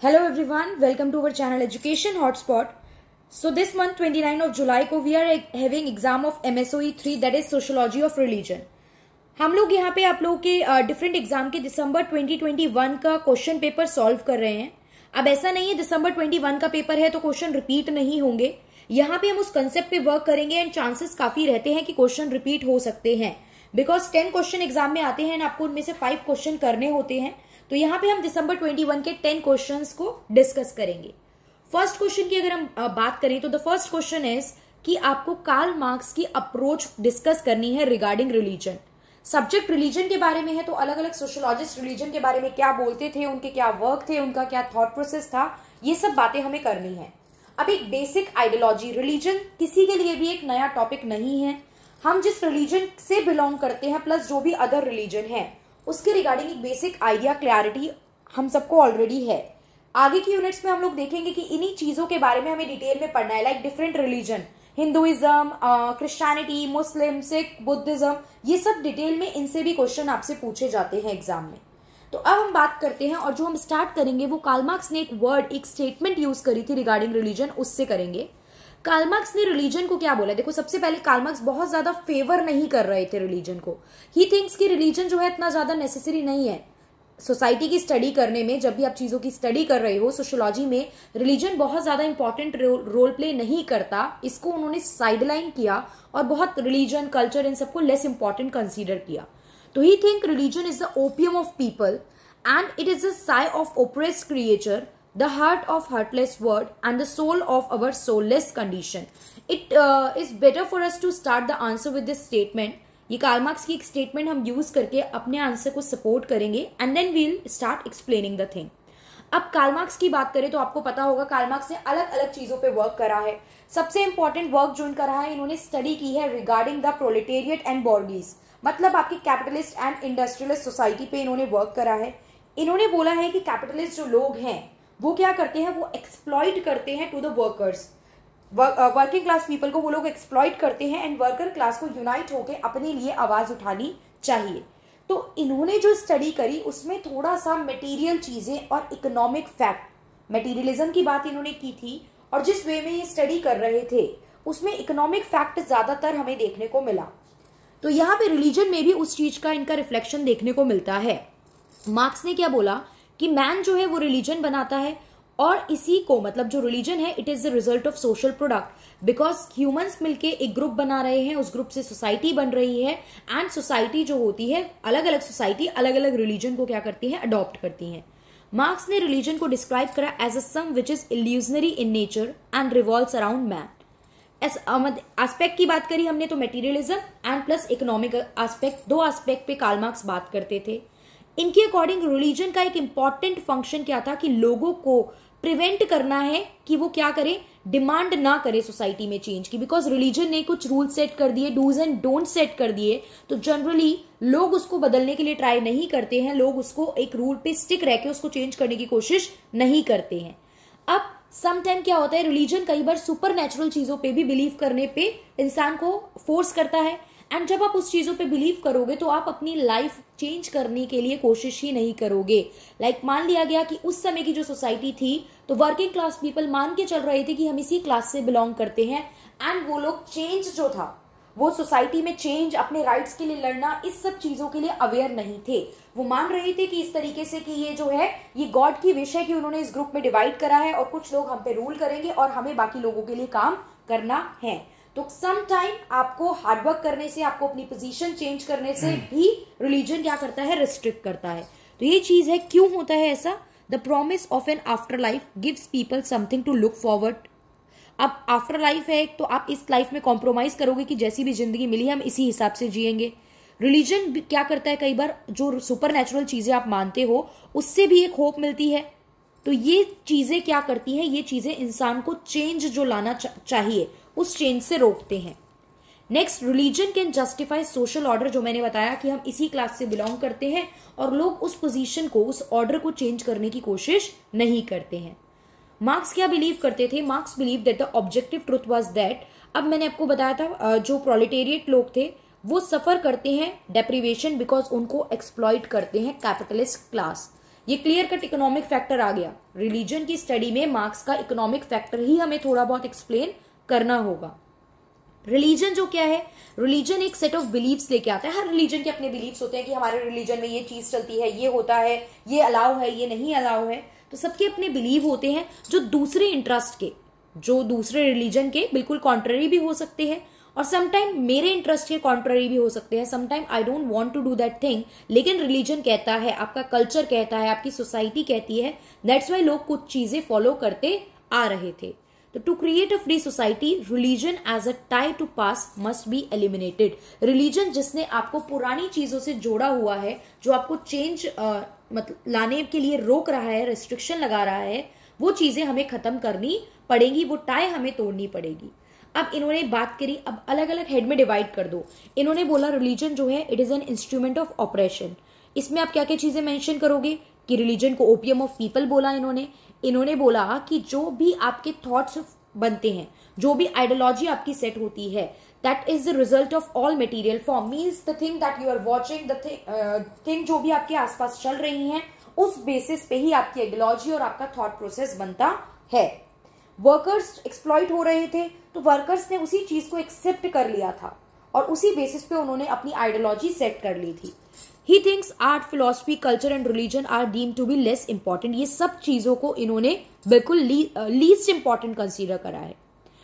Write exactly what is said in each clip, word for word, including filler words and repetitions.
Hello everyone, welcome to our channel Education Hotspot. So this month twenty-ninth of July को we are having exam of M S O E three that is Sociology of Religion. हम लोग यहाँ पे आप लोगों के different uh, exam के December twenty twenty one का क्वेश्चन पेपर सॉल्व कर रहे हैं. अब ऐसा नहीं है दिसंबर ट्वेंटी वन का पेपर है तो क्वेश्चन रिपीट नहीं होंगे. यहाँ पे हम उस कंसेप्ट पे वर्क करेंगे एंड चांसेस काफी रहते हैं कि क्वेश्चन रिपीट हो सकते हैं बिकॉज टेन क्वेश्चन एग्जाम में आते हैं आपको उनमें से फाइव क्वेश्चन करने होते हैं. तो यहाँ पे हम दिसंबर ट्वेंटी वन के टेन क्वेश्चंस को डिस्कस करेंगे. फर्स्ट क्वेश्चन की अगर हम बात करें तो द फर्स्ट क्वेश्चन इज कि आपको कार्ल मार्क्स की अप्रोच डिस्कस करनी है रिगार्डिंग रिलीजन. सब्जेक्ट रिलीजन के बारे में है तो अलग अलग सोशोलॉजिस्ट रिलीजन के बारे में क्या बोलते थे, उनके क्या वर्क थे, उनका क्या थॉट प्रोसेस था, ये सब बातें हमें करनी है. अब एक बेसिक आइडियोलॉजी, रिलीजन किसी के लिए भी एक नया टॉपिक नहीं है. हम जिस रिलीजन से बिलोंग करते हैं प्लस जो भी अदर रिलीजन है उसके रिगार्डिंग एक बेसिक आइडिया क्लैरिटी हम सबको ऑलरेडी है. आगे की यूनिट्स में हम लोग देखेंगे कि इन्हीं चीजों के बारे में हमें डिटेल में पढ़ना है, like different religion, Hinduism, Christianity, Muslim, Sikh, Buddhism, ये सब डिटेल में इनसे भी क्वेश्चन आपसे पूछे जाते हैं एग्जाम में. तो अब हम बात करते हैं और जो हम स्टार्ट करेंगे वो कार्ल मार्क्स ने एक वर्ड, एक स्टेटमेंट यूज करी थी रिगार्डिंग रिलीजन, उससे करेंगे. कार्ल मार्क्स ने रिलीजन को क्या बोला? देखो, सबसे पहले कार्ल मार्क्स बहुत ज्यादा फेवर नहीं कर रहे थे रिलीजन को. ही थिंक्स कि रिलीजन जो है इतना ज्यादा नेसेसरी नहीं है सोसाइटी की स्टडी करने में. जब भी आप चीजों की स्टडी कर रहे हो सोशियोलॉजी में, रिलीजन बहुत ज्यादा इंपॉर्टेंट रोल प्ले नहीं करता. इसको उन्होंने साइडलाइन किया और बहुत रिलीजन, कल्चर, इन सबको लेस इंपॉर्टेंट कंसीडर किया. तो he think religion is the opium of people and it is the sigh of oppressed creature, the heart of heartless word and the soul of our soulless condition. It uh, is better for us to start the answer with this statement. ये Karl Marx की एक statement हम use करके अपने answer को support करेंगे and then we'll start explaining the thing. अब Karl Marx की बात करें तो आपको पता होगा कार्ल मार्क्स ने अलग अलग चीजों पे वर्क करा है. सबसे इंपॉर्टेंट वर्क जो इनका रहा है, इन्होंने स्टडी की है regarding the proletariat and bourgeoisie, मतलब आपकी कैपिटलिस्ट एंड इंडस्ट्रियलिस्ट सोसाइटी पे इन्होंने वर्क करा है. इन्होंने बोला है कि कैपिटलिस्ट जो लोग हैं वो क्या करते हैं, वो एक्सप्लॉइट करते हैं to the workers, working class people को वो लोग एक्सप्लॉइट करते हैं एंड वर्कर क्लास को यूनाइट होकर अपने लिए आवाज उठानी चाहिए. तो इन्होंने जो स्टडी करी उसमें थोड़ा सा मटेरियल चीजें और इकोनॉमिक फैक्ट, मटेरियलिज्म की बात इन्होंने की थी और जिस वे में ये स्टडी कर रहे थे उसमें इकोनॉमिक फैक्ट ज्यादातर हमें देखने को मिला. तो यहाँ पे रिलीजन में भी उस चीज का इनका रिफ्लेक्शन देखने को मिलता है. मार्क्स ने क्या बोला कि मैन जो है वो रिलीजन बनाता है और इसी को, मतलब जो रिलीजन है, it is the result of social product because humans मिलके एक ग्रुप बना रहे हैं, उस ग्रुप से सोसाइटी बन रही है एंड सोसाइटी जो होती है, अलग अलग सोसाइटी अलग अलग रिलीजन को क्या करती है, अडॉप्ट करती है. मार्क्स ने रिलीजन को डिस्क्राइब करा as a some which is illusionary in nature and revolves around man. Aspect की बात करी हमने तो materialism and plus economic aspect, दो एस्पेक्ट पे कार्ल मार्क्स बात करते थे. इनके अकॉर्डिंग रिलीजन का एक इंपॉर्टेंट फंक्शन क्या था कि लोगों को प्रिवेंट करना है कि वो क्या करें, डिमांड ना करे सोसाइटी में चेंज की. बिकॉज रिलीजन ने कुछ रूल सेट कर दिए, डूज एंड डोंट सेट कर दिए, तो जनरली लोग उसको बदलने के लिए ट्राई नहीं करते हैं. लोग उसको एक रूल पे स्टिक रह के उसको चेंज करने की कोशिश नहीं करते हैं. अब समटाइम क्या होता है, रिलीजन कई बार सुपर नेचुरल चीजों पे भी बिलीव करने पे इंसान को फोर्स करता है एंड जब आप उस चीजों पे बिलीव करोगे तो आप अपनी लाइफ चेंज करने के लिए कोशिश ही नहीं करोगे. लाइक like, मान लिया गया कि उस समय की जो सोसाइटी थी तो वर्किंग क्लास पीपल मान के चल रहे थे कि हम इसी क्लास से बिलोंग करते हैं एंड वो लोग चेंज जो था, वो सोसाइटी में चेंज, अपने राइट्स के लिए लड़ना, इस सब चीजों के लिए अवेयर नहीं थे. वो मान रहे थे कि इस तरीके से कि ये जो है ये गॉड की विश है कि उन्होंने इस ग्रुप में डिवाइड करा है और कुछ लोग हम पे रूल करेंगे और हमें बाकी लोगों के लिए काम करना है. तो सम टाइम आपको हार्डवर्क करने से, आपको अपनी पोजीशन चेंज करने से भी रिलीजन क्या करता है, रिस्ट्रिक्ट करता है. तो ये चीज है. क्यों होता है ऐसा? The promise of an afterlife gives people something to look forward. अब आफ्टर लाइफ है तो आप इस लाइफ में कॉम्प्रोमाइज करोगे कि जैसी भी जिंदगी मिली हम इसी हिसाब से जिएंगे. रिलीजन क्या करता है, कई बार जो सुपर नेचुरल चीजें आप मानते हो उससे भी एक होप मिलती है. तो ये चीजें क्या करती हैं, ये चीजें इंसान को चेंज जो लाना चा, चाहिए उस चेंज से रोकते हैं. Next, religion can justify social order, जो मैंने बताया कि हम इसी क्लास से बिलोंग करते हैं और लोग उस पोजीशन को, उस ऑर्डर को चेंज करने की कोशिश नहीं करते हैं. मार्क्स क्या बिलीव करते थे? Marx believe that the objective truth was that, अब मैंने आपको बताया था जो प्रोलेटेरिएट लोग थे वो सफर करते हैं डेप्रिवेशन बिकॉज उनको एक्सप्लॉइट करते हैं कैपिटलिस्ट क्लास. ये क्लियर कट इकोनॉमिक फैक्टर आ गया। रिलीजन की स्टडी में मार्क्स का इकोनॉमिक फैक्टर ही हमें थोड़ा बहुत एक्सप्लेन करना होगा। रिलीजन जो क्या है, रिलीजन एक सेट ऑफ बिलीव्स लेके आता है। हर रिलीजन के अपने बिलीव्स होते हैं कि हमारे रिलीजन में ये चीज चलती है, ये होता है, ये अलाउ है, ये नहीं अलाउ है। तो सबके अपने बिलीव होते हैं जो दूसरे इंटरेस्ट के, जो दूसरे रिलीजन के बिल्कुल कॉन्ट्ररी भी हो सकते हैं, और समटाइम मेरे इंटरेस्ट के कॉन्ट्ररी भी हो सकते हैं। Sometime I don't want to do that thing, लेकिन रिलीजन कहता है, आपका कल्चर कहता है, आपकी सोसाइटी कहती है, दैट्स वाई लोग कुछ चीजें फॉलो करते आ रहे थे। तो to create a free society, religion as a tie to pass must be eliminated. Religion जिसने आपको पुरानी चीजों से जोड़ा हुआ है, जो आपको चेंज मतलब लाने के लिए रोक रहा है, रेस्ट्रिक्शन लगा रहा है, वो चीजें हमें खत्म करनी पड़ेगी, वो टाई हमें तोड़नी पड़ेगी। अब इन्होंने बात करी, अब अलग अलग हेड में डिवाइड कर दो। इन्होंने बोला रिलीजन जो है it is an instrument of operation. इसमें आप क्या क्या चीजें मेंशन करोगे कि रिलीजन को ओपियम ऑफ पीपल बोला इन्होंने। इन्होंने बोला कि जो भी आपके थॉट्स बनते हैं, जो भी आइडियोलॉजी आपकी सेट होती है, that is the result of all material form, means the thing that you are watching, the thing जो भी आपके आसपास चल रही हैं, उस बेसिस पे ही आपकी आइडियोलॉजी और आपका थॉट प्रोसेस बनता है। वर्कर्स एक्सप्लॉइट हो रहे थे, तो वर्कर्स ने उसी चीज को एक्सेप्ट कर लिया था और उसी बेसिस पे उन्होंने अपनी आइडियोलॉजी सेट कर ली थी। He thinks art, philosophy, culture and religion are deemed to be less important. ये सब चीजों को इन्होंने बिल्कुल लीस्ट इंपॉर्टेंट कंसीडर करा है।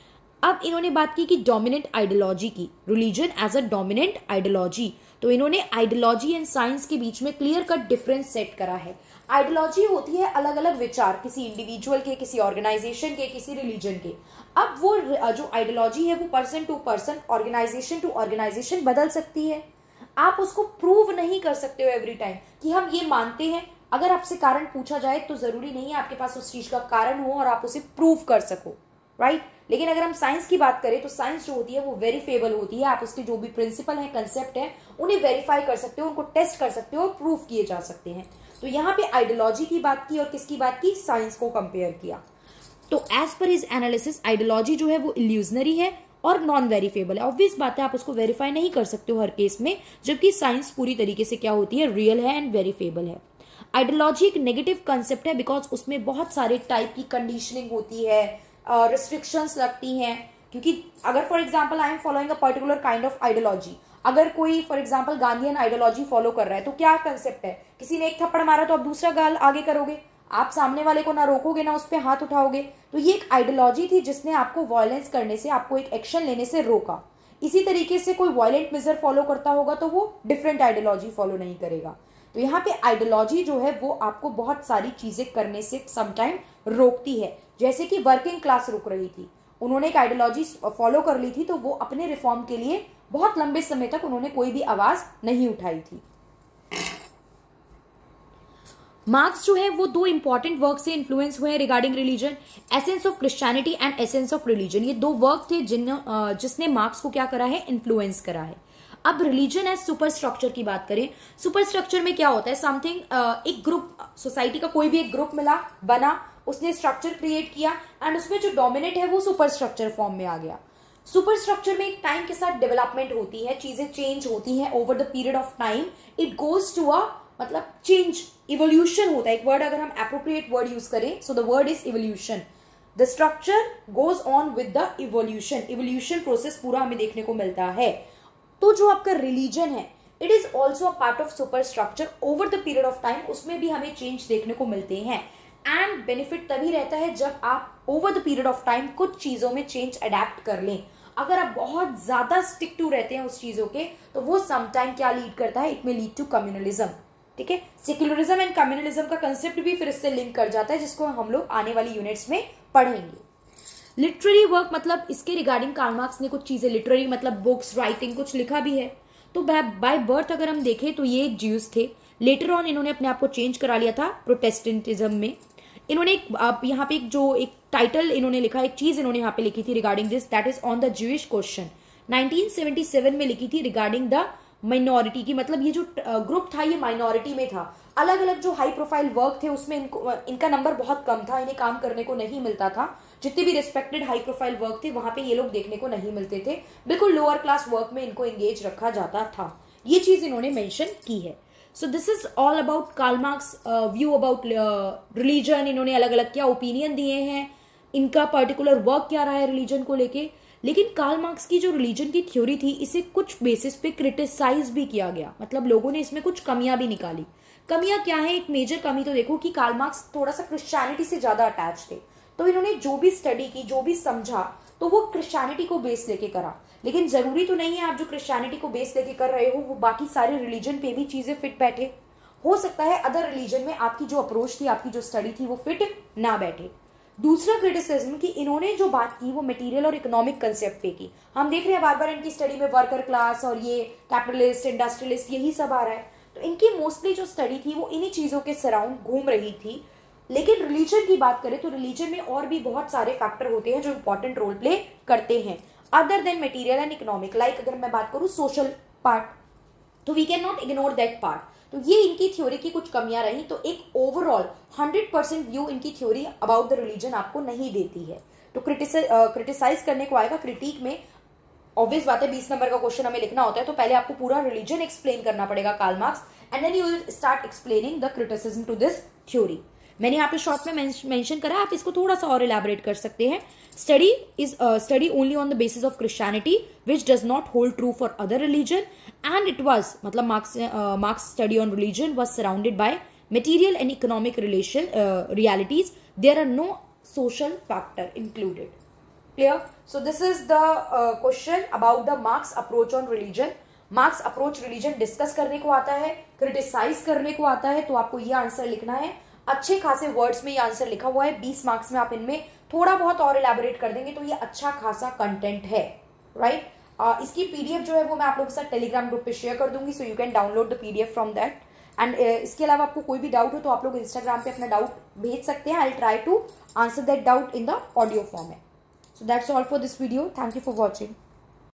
अब इन्होंने बात की कि डोमिनेंट आइडियोलॉजी की, religion as a dominant ideology. तो इन्होंने आइडियोलॉजी एंड साइंस के बीच में क्लियर कट डिफरेंस सेट करा है। आइडियोलॉजी होती है अलग अलग विचार, किसी इंडिविजुअल के, किसी ऑर्गेनाइजेशन के, किसी रिलीजन के। अब वो जो आइडियोलॉजी है वो person to person, organisation to organisation बदल सकती है। आप उसको प्रूव नहीं कर सकते हो एवरी टाइम कि हम ये मानते हैं। अगर आपसे कारण पूछा जाए तो जरूरी नहीं है आपके पास उस चीज का कारण हो और आप उसे प्रूव कर सको, राइट right? लेकिन अगर हम साइंस की बात करें तो साइंस जो होती है वो वेरीफेबल होती है। आप उसके जो भी प्रिंसिपल है, कंसेप्ट है, उन्हें वेरीफाई कर सकते हो, उनको टेस्ट कर सकते हो और प्रूव किए जा सकते हैं। तो यहाँ पे आइडियोलॉजी की बात की और किसकी बात की, साइंस को कंपेयर किया। तो as per his analysis ideology जो है वो इल्यूजनरी है और नॉन वेरीफेबल है। ऑब्वियस बात है, आप उसको वेरीफाई नहीं कर सकते हो हर केस में, जबकि साइंस पूरी तरीके से क्या होती है, रियल है एंड वेरीफेबल है। आइडियोलॉजी एक नेगेटिव कंसेप्ट है बिकॉज उसमें बहुत सारे टाइप की कंडीशनिंग होती है, रिस्ट्रिक्शंस uh, लगती हैं। क्योंकि अगर for example I am following a particular kind of ideology, अगर कोई for example Gandhian ideology follow कर रहा है तो क्या कंसेप्ट है, किसी ने एक थप्पड़ मारा तो आप दूसरा गाल आगे करोगे, आप सामने वाले को ना रोकोगे ना उस पर हाथ उठाओगे। तो ये एक आइडियोलॉजी थी जिसने आपको वायलेंस करने से, आपको एक एक्शन लेने से रोका। इसी तरीके से कोई वायलेंट मेजर फॉलो करता होगा तो वो डिफरेंट आइडियोलॉजी फॉलो नहीं करेगा। तो यहाँ पे आइडियोलॉजी जो है वो आपको बहुत सारी चीजें करने से समटाइम रोकती है। जैसे कि वर्किंग क्लास रुक रही थी, उन्होंने एक आइडियोलॉजी फॉलो कर ली थी, तो वो अपने रिफॉर्म के लिए बहुत लंबे समय तक उन्होंने कोई भी आवाज नहीं उठाई थी। मार्क्स जो है वो दो इंपॉर्टेंट वर्क से इन्फ्लुएंस हुए हैं regarding religion, essence of Christianity and essence of religion. ये दो वर्क थे जिन जिसने मार्क्स को क्या करा है, इन्फ्लुएंस करा है। अब रिलीजन एज सुपर स्ट्रक्चर की बात करें, सुपर स्ट्रक्चर में क्या होता है, समथिंग एक ग्रुप, सोसाइटी का कोई भी एक ग्रुप मिला, बना, उसने स्ट्रक्चर क्रिएट किया एंड उसमें जो डोमिनेट है वो सुपर स्ट्रक्चर फॉर्म में आ गया। सुपर स्ट्रक्चर में एक टाइम के साथ डेवलपमेंट होती है, चीजें चेंज होती हैं over the period of time, it goes to a मतलब चेंज, इवोल्यूशन होता है। एक वर्ड अगर हम एप्रोप्रिएट वर्ड यूज करें, so the word is evolution. The structure goes on with the evolution, evolution process पूरा हमें देखने को मिलता है। तो जो आपका रिलीजन है it is also a part of superstructure over the period of time, उसमें भी हमें चेंज देखने को मिलते हैं। एंड बेनिफिट तभी रहता है जब आप over the period of time कुछ चीजों में चेंज अडेप्ट कर लें। अगर आप बहुत ज्यादा स्टिक टू रहते हैं उस चीजों के, तो वो समटाइम क्या लीड करता है, इट में लीड टू कम्युनलिज्म। ठीक है, सेक्युलरिज्म एंड कम्युनलिज्म का कंसेप्ट भी फिर इससे लिंक कर जाता है, जिसको हम लोग आने वाली यूनिट्स में पढ़ेंगे। लिटरेरी वर्क मतलब इसके रिगार्डिंग कार्ल मार्क्स ने कुछ चीजें, लिटरेरी मतलब बुक्स, राइटिंग, कुछ लिखा भी है। तो बाय बर्थ अगर हम देखें तो ये एक ज्यूस थे, लेटर ऑन इन्होंने अपने आप को चेंज करा लिया था प्रोटेस्टेंटिज्म में। इन्होंने एक आप यहाँ पे एक जो एक टाइटल इन्होंने लिखा, एक चीज इन्होंने यहाँ पे लिखी थी regarding this, that is on the Jewish question. Nineteen seventy seven में लिखी थी रिगार्डिंग द माइनॉरिटी की, मतलब ये जो ग्रुप था ये माइनॉरिटी में था। अलग अलग जो हाई प्रोफाइल वर्क थे उसमें इनको इनका नंबर बहुत कम था, इन्हें काम करने को नहीं मिलता था। जितने भी रिस्पेक्टेड हाई प्रोफाइल वर्क थे वहां पे ये लोग देखने को नहीं मिलते थे, बिल्कुल लोअर क्लास वर्क में इनको एंगेज रखा जाता था। ये चीज इन्होंने मेंशन की है। So this is all about Karl Marx view about religion. इन्होंने अलग अलग क्या ओपिनियन दिए हैं, इनका पर्टिकुलर वर्क क्या रहा है रिलीजन को लेके. लेकिन कार्ल मार्क्स की जो रिलीजन की थ्योरी थी, इसे कुछ बेसिस पे क्रिटिसाइज भी किया गया. मतलब लोगों ने इसमें कुछ कमियां भी निकाली. कमियां क्या है? एक मेजर कमी तो देखो कि कार्ल मार्क्स थोड़ा सा क्रिश्चियनिटी से ज्यादा अटैच थे. तो इन्होंने जो भी स्टडी की, जो भी समझा, तो वो क्रिश्चियनिटी को बेस लेके करा. लेकिन जरूरी तो नहीं है आप जो क्रिश्चियनिटी को बेस लेके कर रहे हो वो बाकी सारे रिलीजन पे भी चीजें फिट बैठे. हो सकता है अदर रिलीजन में आपकी जो अप्रोच थी, आपकी जो स्टडी थी, वो फिट ना बैठे. दूसरा क्रिटिसिज्म कि इन्होंने जो बात की वो मटेरियल और इकोनॉमिक कंसेप्ट पे की. हम देख रहे हैं बार बार इनकी स्टडी में वर्कर क्लास और ये कैपिटलिस्ट, इंडस्ट्रियलिस्ट, यही सब आ रहा है. तो इनकी मोस्टली जो स्टडी थी वो इन्हीं चीजों के सराउंड घूम रही थी. लेकिन रिलीजन की बात करें तो रिलीजन में और भी बहुत सारे फैक्टर होते हैं जो इंपॉर्टेंट रोल प्ले करते हैं other than material and economic. Like अगर मैं बात करूं सोशल पार्ट, तो we can not ignore that part. तो ये इनकी थ्योरी की कुछ कमियां रही. तो एक ओवरऑल हंड्रेड परसेंट व्यू इनकी थ्योरी अबाउट द रिलीजन आपको नहीं देती है. तो क्रिटिसाइज करने को आएगा क्रिटिक में. ऑब्वियस बात है, बीस नंबर का क्वेश्चन हमें लिखना होता है तो पहले आपको पूरा रिलीजन एक्सप्लेन करना पड़ेगा Karl Marx, and then you will start explaining the criticism to this theory. मैंने यहाँ पे शॉर्ट में मेंशन करा, आप इसको थोड़ा सा और इलैबोरेट कर सकते हैं. Study is study only on the basis of Christianity which does not hold true for other religion, and it was मतलब Marx Marx study on religion was surrounded by material and economic relation realities. There are no social factor included. Clear? So this is the question about the Marx approach on religion. Marx approach religion discuss करने को आता है, criticise करने को आता है, तो आपको ये आंसर लिखना है. अच्छे खासे वर्ड्स में ये आंसर लिखा हुआ है. बीस मार्क्स में आप इनमें थोड़ा बहुत और इलैबोरेट कर देंगे तो ये अच्छा खासा कंटेंट है. Right right? uh, इसकी पीडीएफ जो है वो मैं आप लोगों के साथ टेलीग्राम ग्रुप पे शेयर कर दूंगी, so you can download the PDF from that. And इसके अलावा आपको कोई भी डाउट हो तो आप लोग इंस्टाग्राम पे अपना डाउट भेज सकते हैं. I will try to answer that doubt in the audio format. So that's all for this video. Thank you for watching.